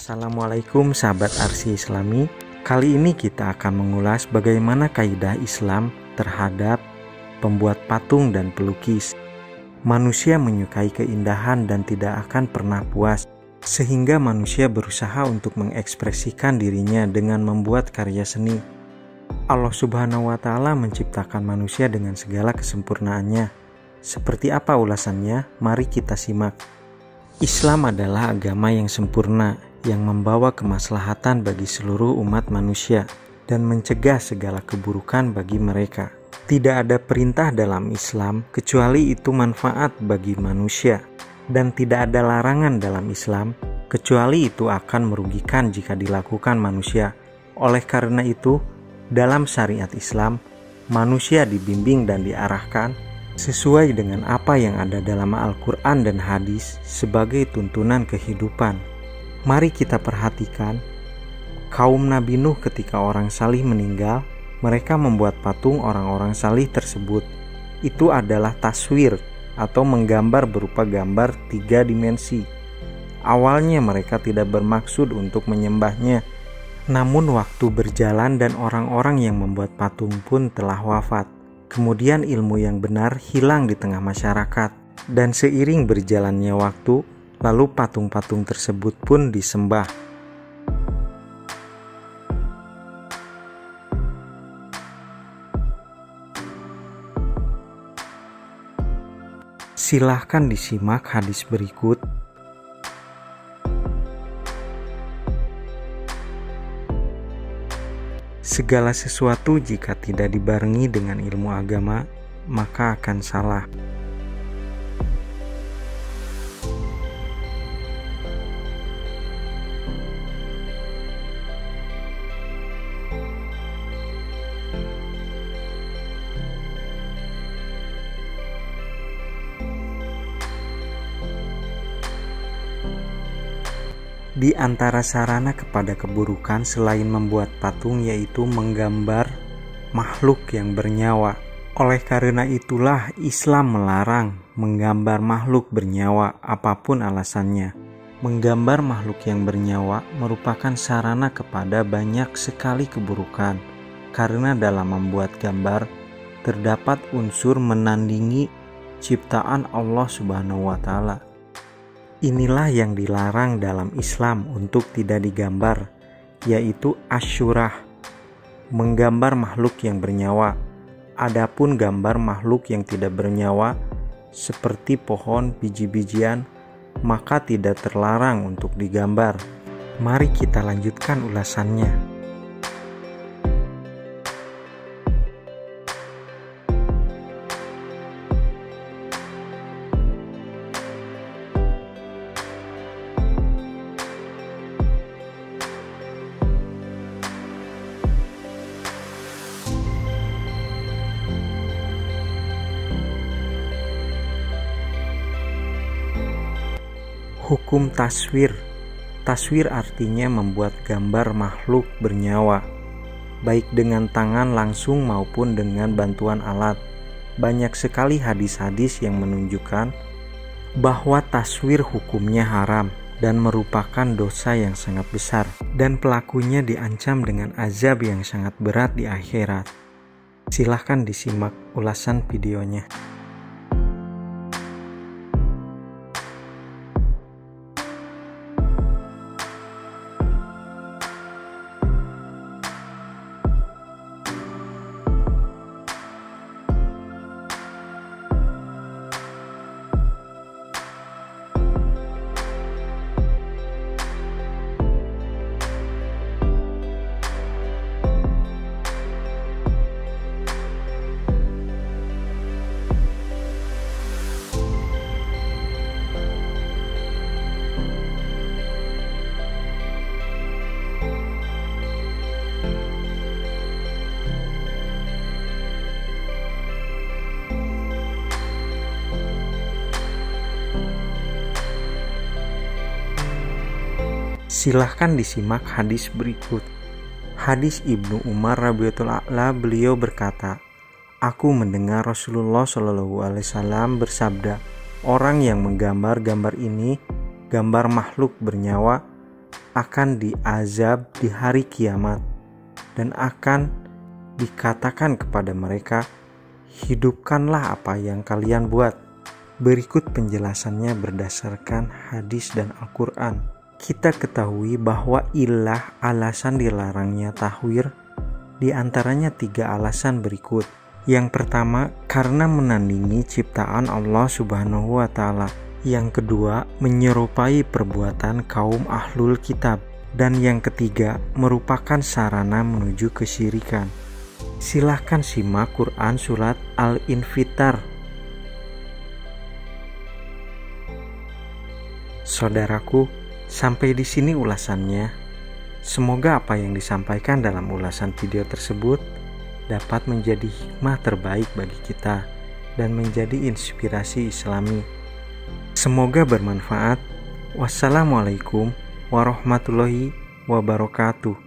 Assalamualaikum sahabat Arsy Islami. Kali ini kita akan mengulas bagaimana kaidah Islam terhadap pembuat patung dan pelukis. Manusia menyukai keindahan dan tidak akan pernah puas, sehingga manusia berusaha untuk mengekspresikan dirinya dengan membuat karya seni. Allah Subhanahu wa Ta'ala menciptakan manusia dengan segala kesempurnaannya. Seperti apa ulasannya? Mari kita simak. Islam adalah agama yang sempurna, yang membawa kemaslahatan bagi seluruh umat manusia dan mencegah segala keburukan bagi mereka. Tidak ada perintah dalam Islam kecuali itu manfaat bagi manusia, dan tidak ada larangan dalam Islam kecuali itu akan merugikan jika dilakukan manusia. Oleh karena itu, dalam syariat Islam, manusia dibimbing dan diarahkan sesuai dengan apa yang ada dalam Al-Quran dan hadis sebagai tuntunan kehidupan. Mari kita perhatikan, kaum Nabi Nuh ketika orang salih meninggal, mereka membuat patung orang-orang salih tersebut. Itu adalah taswir atau menggambar berupa gambar 3 dimensi. Awalnya mereka tidak bermaksud untuk menyembahnya, namun waktu berjalan dan orang-orang yang membuat patung pun telah wafat. Kemudian ilmu yang benar hilang di tengah masyarakat, dan seiring berjalannya waktu, lalu patung-patung tersebut pun disembah. Silahkan disimak hadis berikut. Segala sesuatu jika tidak dibarengi dengan ilmu agama, maka akan salah. Di antara sarana kepada keburukan selain membuat patung yaitu menggambar makhluk yang bernyawa. Oleh karena itulah Islam melarang menggambar makhluk bernyawa apapun alasannya. Menggambar makhluk yang bernyawa merupakan sarana kepada banyak sekali keburukan, karena dalam membuat gambar terdapat unsur menandingi ciptaan Allah Subhanahu wa Ta'ala. Inilah yang dilarang dalam Islam untuk tidak digambar, yaitu asyurah, menggambar makhluk yang bernyawa. Adapun gambar makhluk yang tidak bernyawa seperti pohon, biji-bijian, maka tidak terlarang untuk digambar. Mari kita lanjutkan ulasannya. Hukum taswir. Taswir artinya membuat gambar makhluk bernyawa, baik dengan tangan langsung maupun dengan bantuan alat. Banyak sekali hadis-hadis yang menunjukkan bahwa taswir hukumnya haram dan merupakan dosa yang sangat besar, dan pelakunya diancam dengan azab yang sangat berat di akhirat. Silahkan disimak ulasan videonya. Silahkan disimak hadis berikut. Hadis Ibnu Umar radhiyallahu anhu, beliau berkata, "Aku mendengar Rasulullah SAW bersabda, orang yang menggambar gambar ini, gambar makhluk bernyawa, akan diazab di hari kiamat dan akan dikatakan kepada mereka, hidupkanlah apa yang kalian buat. Berikut penjelasannya berdasarkan hadis dan Al-Quran. Kita ketahui bahwa ilah alasan dilarangnya tahwir di antaranya 3 alasan berikut. Yang pertama, karena menandingi ciptaan Allah Subhanahu wa Ta'ala. Yang kedua, menyerupai perbuatan kaum ahlul kitab. Dan yang ketiga, merupakan sarana menuju kesyirikan. Silahkan simak Quran Surat Al-Infitar. Saudaraku, sampai di sini ulasannya. Semoga apa yang disampaikan dalam ulasan video tersebut dapat menjadi hikmah terbaik bagi kita dan menjadi inspirasi Islami. Semoga bermanfaat. Wassalamualaikum warahmatullahi wabarakatuh.